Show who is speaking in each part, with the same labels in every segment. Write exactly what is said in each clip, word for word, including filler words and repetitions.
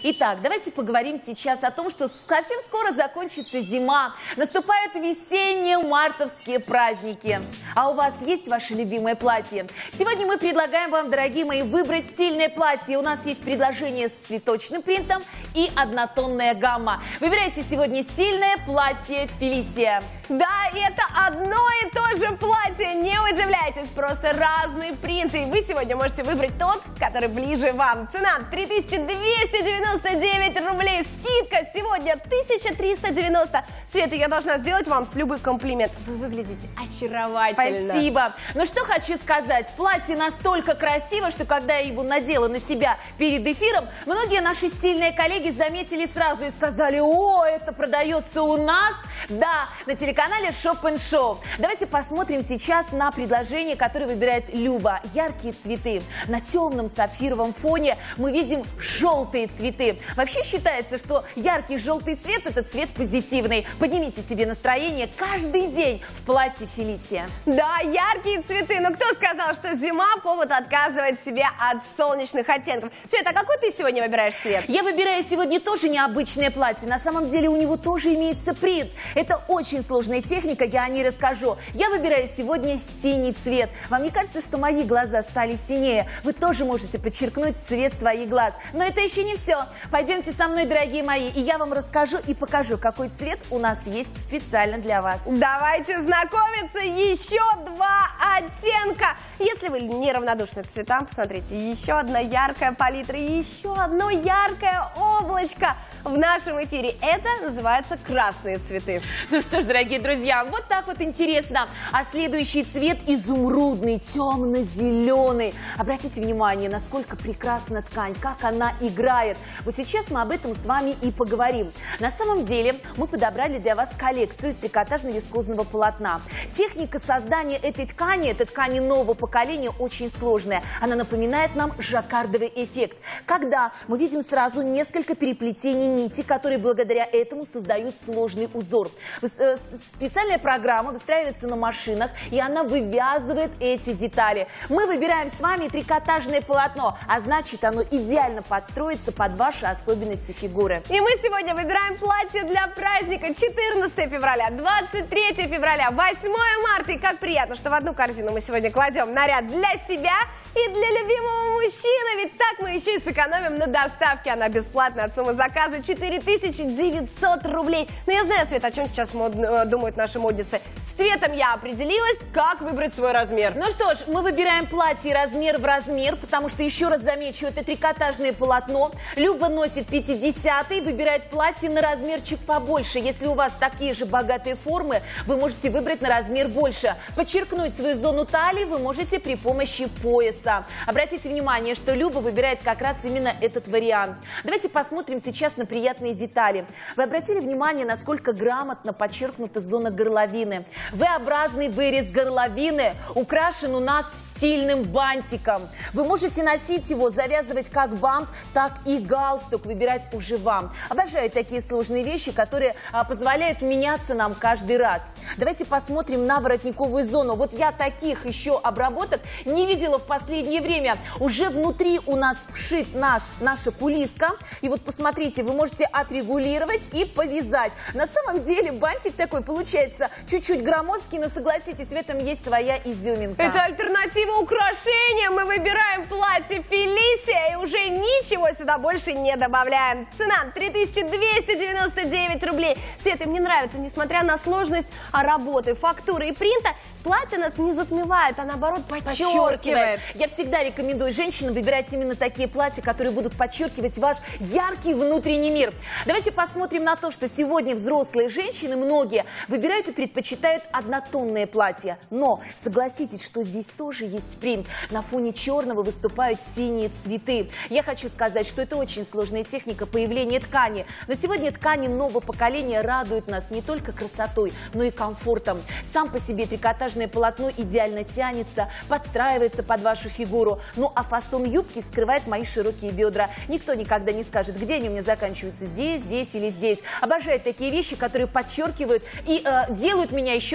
Speaker 1: Итак, давайте поговорим сейчас о том, что совсем скоро закончится зима, наступают весенние мартовские праздники. А у вас есть ваше любимое платье? Сегодня мы предлагаем вам, дорогие мои, выбрать стильное платье. У нас есть предложение с цветочным принтом и однотонная гамма. Выбирайте сегодня стильное платье Фелисия.
Speaker 2: Да, и это одно и то же платье, не удивляйтесь, просто разные принты. И вы сегодня можете выбрать тот, который ближе вам. Цена три тысячи двести девяносто девять рублей, скидка сегодня тысяча триста девяносто. Света, я должна сделать вам с любых комплимент. Вы выглядите очаровательно.
Speaker 1: Спасибо. Ну что хочу сказать, платье настолько красиво, что когда я его надела на себя перед эфиром, многие наши стильные коллеги заметили сразу и сказали: о, это продается у нас, да, на телеканале Shop and Show. Давайте посмотрим сейчас на предложение, которое выбирает Люба. Яркие цветы. На темном сапфировом фоне мы видим желтые цветы. Вообще считается, что яркий желтый цвет – это цвет позитивный. Поднимите себе настроение каждый день в платье Фелисия.
Speaker 2: Да, яркие цветы. Но кто сказал, что зима – повод отказывать себе от солнечных оттенков? Света, а какой ты сегодня выбираешь цвет?
Speaker 1: Я выбираю сегодня тоже необычное платье. На самом деле у него тоже имеется принт. Это очень сложная техника, я о ней расскажу. Я выбираю сегодня синий цвет. Вам не кажется, что мои глаза стали синее? Вы тоже можете подчеркнуть цвет своих глаз. Но это еще не все. Пойдемте со мной, дорогие мои, и я вам расскажу и покажу, какой цвет у нас есть специально для вас.
Speaker 2: Давайте знакомиться. Еще два оттенка. Если вы неравнодушны к цветам, посмотрите, еще одна яркая палитра, еще одно яркое облачко в нашем эфире. Это называется красные цветы.
Speaker 1: Ну что ж, дорогие друзья, вот так вот интересно. А следующий цвет изумрудный, темно-зеленый. Обратите внимание, насколько прекрасна ткань, как она играет. Вот сейчас мы об этом с вами и поговорим. На самом деле мы подобрали для вас коллекцию из трикотажно-вискозного полотна. Техника создания этой ткани, этой ткани нового поколения, очень сложная. Она напоминает нам жаккардовый эффект, когда мы видим сразу несколько переплетений нити, которые благодаря этому создают сложный узор. Специальная программа выстраивается на машинах, и она вывязывает эти детали. Мы выбираем с вами трикотажное полотно, а значит, оно идеально подстроится под ваши особенности фигуры.
Speaker 2: И мы сегодня выбираем платье для праздника четырнадцатое февраля, двадцать третье февраля, восьмое марта. И как приятно, что в одну корзину мы сегодня кладем наряд для себя и для любимого мужчины. Ведь так мы еще и сэкономим на доставке. Она бесплатная от суммы заказа четыре тысячи девятьсот рублей. Но я знаю, Свет, о чем сейчас мод, думают наши модницы. С цветом я определилась, как выбрать свой размер.
Speaker 1: Ну что ж, мы выбираем платье размер в размер, потому что, еще раз замечу, это трикотажное полотно. Люба носит пятидесятый, выбирает платье на размерчик побольше. Если у вас такие же богатые формы, вы можете выбрать на размер больше. Подчеркнуть свою зону талии вы можете при помощи пояса. Обратите внимание, что Люба выбирает как раз именно этот вариант. Давайте посмотрим сейчас на приятные детали. Вы обратили внимание, насколько грамотно подчеркнута зона горловины. V-образный вырез горловины украшен у нас стильным бантиком. Вы можете носить его, завязывать как бант, так и галстук, выбирать уже вам. Обожаю такие сложные вещи, которые а, позволяют меняться нам каждый раз. Давайте посмотрим на воротниковую зону. Вот я таких еще обработок не видела в последнее время. Уже внутри у нас вшит наш, наша кулиска. И вот посмотрите, вы можете отрегулировать и повязать. На самом деле бантик такой получается чуть-чуть громоздкий, но согласитесь, в этом есть своя изюминка.
Speaker 2: Это альтернатива украшениям. Мы выбираем платье Фелисия и уже ничего сюда больше не добавляем. Цена три тысячи двести девяносто девять рублей. Света, мне нравится, несмотря на сложность работы, фактуры и принта, платье нас не затмевает, а наоборот подчеркивает. подчеркивает.
Speaker 1: Я всегда рекомендую женщинам выбирать именно такие платья, которые будут подчеркивать ваш яркий внутренний мир. Давайте посмотрим на то, что сегодня взрослые женщины, многие, выбирают и предпочитают однотонные платья. Но согласитесь, что здесь тоже есть принт. На фоне черного выступают синие цветы. Я хочу сказать, что это очень сложная техника появления ткани. Но сегодня ткани нового поколения радуют нас не только красотой, но и комфортом. Сам по себе трикотажное полотно идеально тянется, подстраивается под вашу фигуру. Ну а фасон юбки скрывает мои широкие бедра. Никто никогда не скажет, где они у меня заканчиваются, здесь, здесь или здесь. Обожаю такие вещи, которые подчеркивают и э, делают меня еще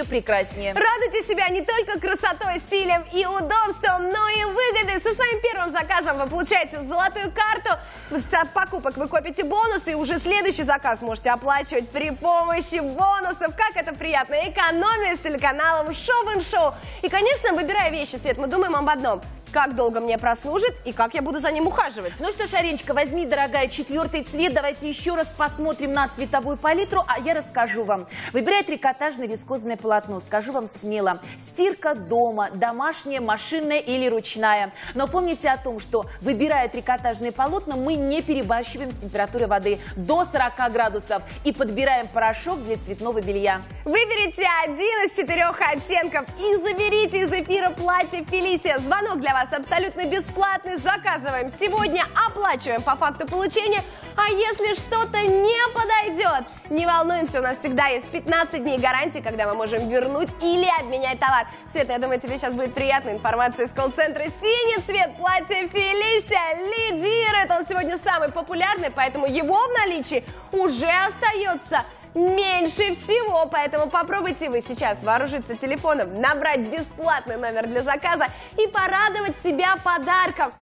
Speaker 1: еще прекраснее.
Speaker 2: Радуйте себя не только красотой, стилем и удобством, но и выгодой. Со своим первым заказом вы получаете золотую карту. С покупок вы копите бонусы, и уже следующий заказ можете оплачивать при помощи бонусов. Как это приятно! Экономия с телеканалом Shop энд Show. И, конечно, выбирая вещи, Свет, мы думаем об одном. Как долго мне прослужит и как я буду за ним ухаживать.
Speaker 1: Ну что ж, Ариночка, возьми, дорогая, четвертый цвет. Давайте еще раз посмотрим на цветовую палитру, а я расскажу вам. Выбирай трикотажное вискозное полотно. Скажу вам смело. Стирка дома, домашняя, машинная или ручная. Но помните о том, что, выбирая трикотажные полотна, мы не перебарщиваем с температурой воды до сорока градусов и подбираем порошок для цветного белья.
Speaker 2: Выберите один из четырех оттенков и заберите из эфира платье Фелисия. Звонок для вас абсолютно бесплатный. Заказываем сегодня, оплачиваем по факту получения. А если что-то не подойдет, не волнуемся, у нас всегда есть пятнадцать дней гарантии, когда мы можем вернуть или обменять товар. Света, я думаю, тебе сейчас будет приятная информация из колл-центра. Синий цвет платья Фелисия лидирует. Он сегодня самый популярный, поэтому его в наличии уже остается меньше всего, поэтому попробуйте вы сейчас вооружиться телефоном, набрать бесплатный номер для заказа и порадовать себя подарком.